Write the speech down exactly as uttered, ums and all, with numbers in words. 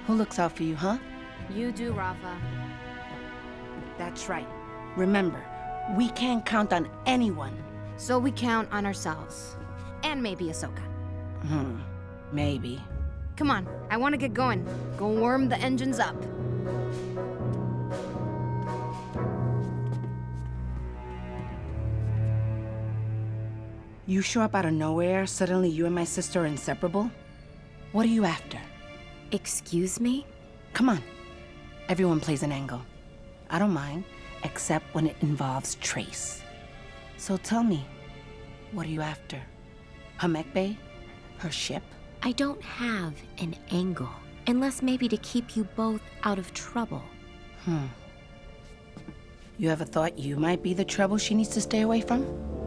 Who looks out for you, huh? You do, Rafa. That's right. Remember, we can't count on anyone. So we count on ourselves. And maybe Ahsoka. Hmm, maybe. Come on, I want to get going. Go warm the engines up. You show up out of nowhere, suddenly you and my sister are inseparable? What are you after? Excuse me? Come on. Everyone plays an angle. I don't mind, except when it involves Trace. So tell me, what are you after? Her mech bay? Her ship? I don't have an angle, unless maybe to keep you both out of trouble. Hmm. You ever thought you might be the trouble she needs to stay away from?